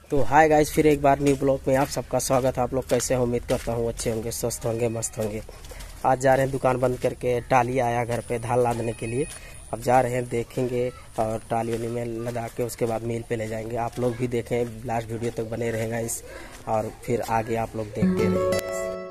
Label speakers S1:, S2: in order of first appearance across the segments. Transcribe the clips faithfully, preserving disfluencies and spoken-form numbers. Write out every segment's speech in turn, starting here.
S1: तो hi guys, फिर एक बार न्यू ब्लॉग में आप सबका स्वागत है। आप लोग कैसे हो? उम्मीद करता हूँ अच्छे होंगे, स्वस्थ होंगे, मस्त होंगे। आज जा रहे हैं दुकान बंद करके, टाली आया घर पे धान लादने के लिए। अब जा रहे हैं, देखेंगे और टाली वाली में लदा के उसके बाद मिल पे ले जाएंगे। आप लोग भी देखें, लास्ट वीडियो तक बने रहेगा इस, और फिर आगे आप लोग देखते रहेंगे।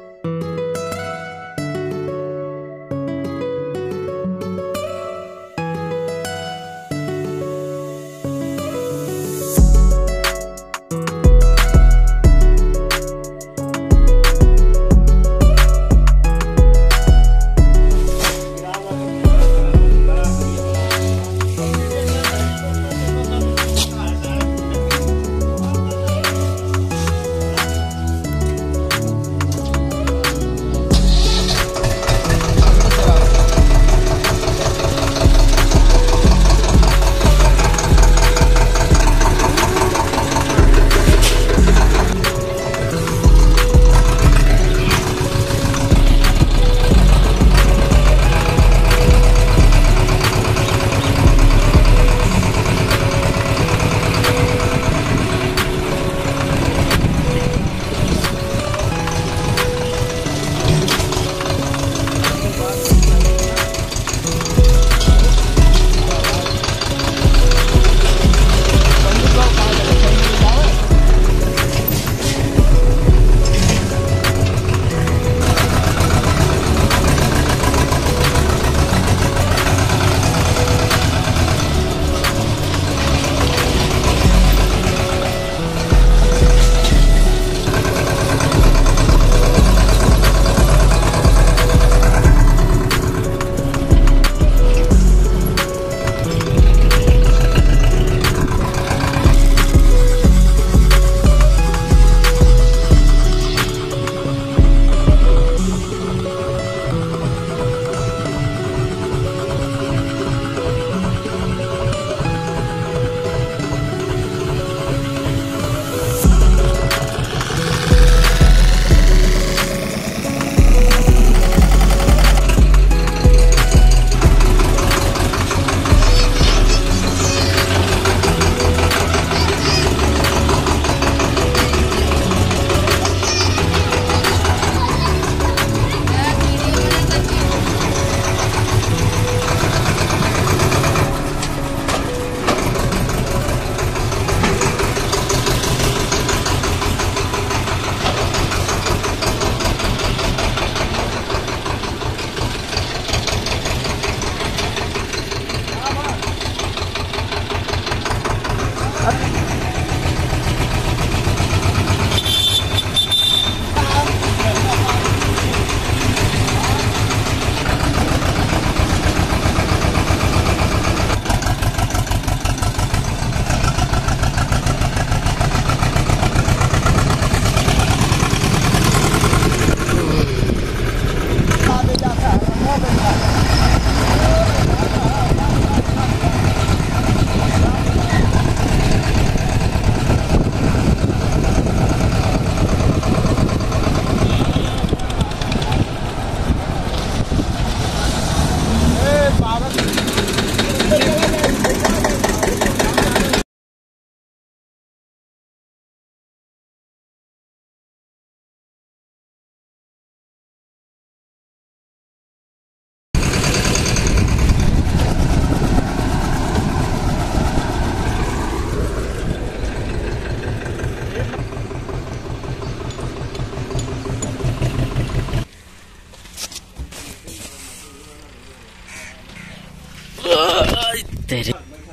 S1: तेरे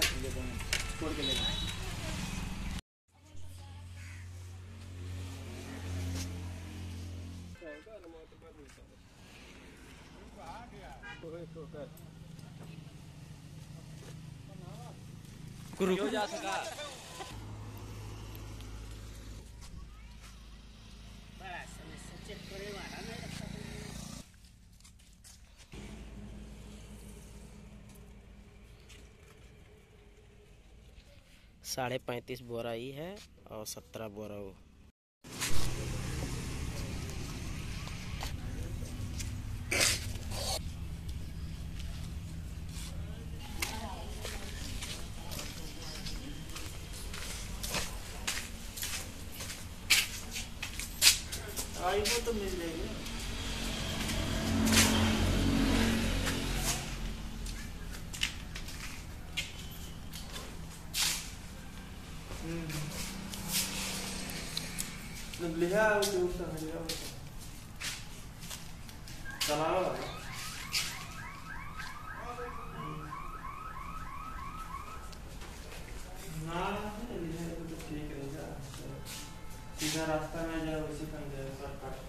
S1: गुरु जा सका साढ़े पैंतीस बोरा ही है और सत्रह बोरा वो।
S2: पाइप तो मिल जाएगी। लिया चलाओ ना तो ठीक रहेगा। सीधा रास्ता में जाओ उसी का शॉर्टकट।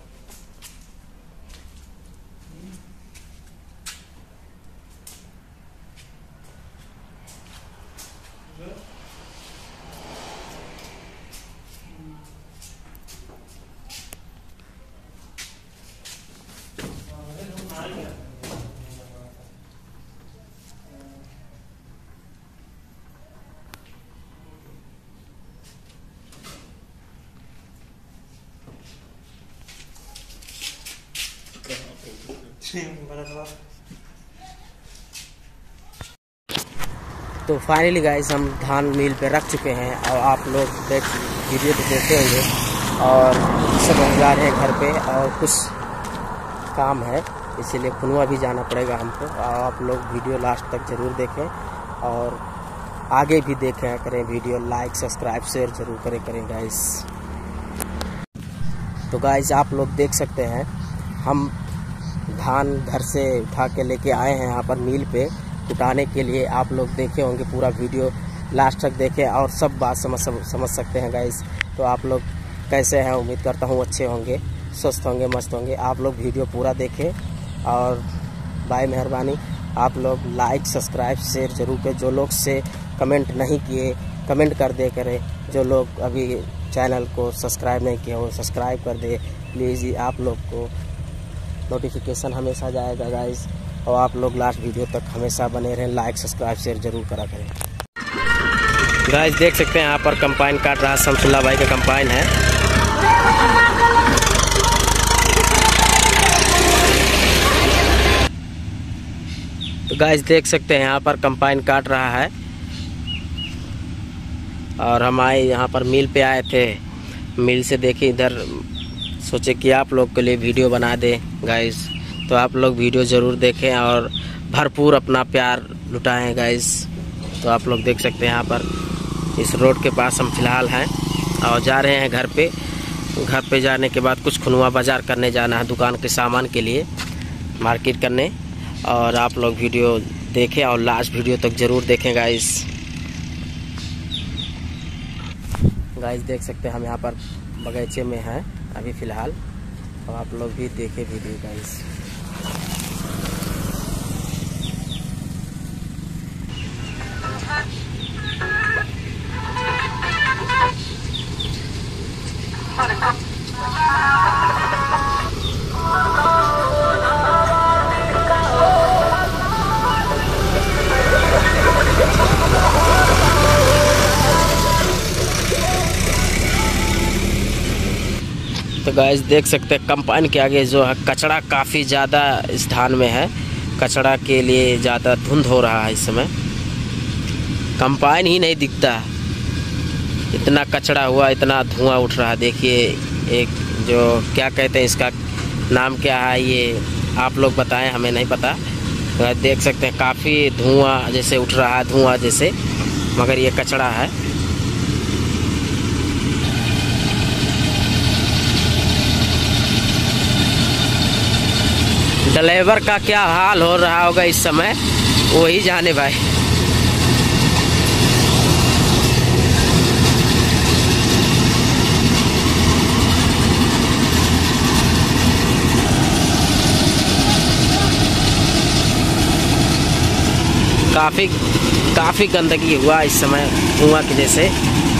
S1: तो फाइनली गाइस हम धान मिल पे रख चुके हैं और आप लोग देख वीडियो तो देखते होंगे और सब हम जा रहे हैं घर पे और कुछ काम है इसीलिए खुनवा भी जाना पड़ेगा हमको। और आप लोग वीडियो लास्ट तक ज़रूर देखें और आगे भी देखें करें वीडियो, लाइक सब्सक्राइब शेयर ज़रूर करें करें गाइस। तो गाइस आप लोग देख सकते हैं हम धान घर से उठा के लेके आए हैं यहाँ पर मिल पे उठाने के लिए। आप लोग देखे होंगे पूरा वीडियो लास्ट तक देखें और सब बात समझ समझ सकते हैं गाइस। तो आप लोग कैसे हैं, उम्मीद करता हूँ अच्छे होंगे, स्वस्थ होंगे, मस्त होंगे। आप लोग वीडियो पूरा देखें और बाय मेहरबानी आप लोग लाइक सब्सक्राइब शेयर जरूर करें। जो लोग से कमेंट नहीं किए कमेंट कर दे करें, जो लोग अभी चैनल को सब्सक्राइब नहीं किए वो सब्सक्राइब कर दे प्लीज़। आप लोग को नोटिफिकेशन हमेशा जाएगा गाइस और आप लोग लास्ट वीडियो तक हमेशा बने रहें, लाइक सब्सक्राइब शेयर जरूर करा करें। गाइस देख सकते हैं यहाँ पर कंपाइन काट रहा, शमसुल्ला भाई का कंपाइन है। तो गाइस देख सकते हैं यहाँ पर कंपाइन काट रहा है और हम आए यहाँ पर मिल पे आए थे। मिल से देखिए इधर सोचे कि आप लोग के लिए वीडियो बना दे गाइस। तो आप लोग वीडियो ज़रूर देखें और भरपूर अपना प्यार लुटाएं गाइस। तो आप लोग देख सकते हैं यहाँ पर इस रोड के पास हम फिलहाल हैं और जा रहे हैं घर पे। घर पे जाने के बाद कुछ खुनवा बाज़ार करने जाना है दुकान के सामान के लिए, मार्केट करने। और आप लोग वीडियो देखें और लास्ट वीडियो तक ज़रूर देखें गाइस। गाइस देख सकते हैं हम यहाँ पर बगीचे में हैं अभी फ़िलहाल और आप लोग भी देखें वीडियो गाइस। तो गाइस देख सकते हैं कंपाइन के आगे जो है कचरा काफ़ी ज़्यादा इस धान में है। कचरा के लिए ज़्यादा धुंध हो रहा है इस समय, कंपाइन ही नहीं दिखता, इतना कचरा हुआ, इतना धुआं उठ रहा है। देखिए एक जो क्या कहते हैं इसका नाम क्या है ये आप लोग बताएं, हमें नहीं पता। तो देख सकते हैं काफ़ी धुआं जैसे उठ रहा है, धुआं जैसे, मगर ये कचरा है। ड्राइवर का क्या हाल हो रहा होगा इस समय वही जाने भाई। काफ़ी काफ़ी गंदगी हुआ इस समय धुआं की वजह से।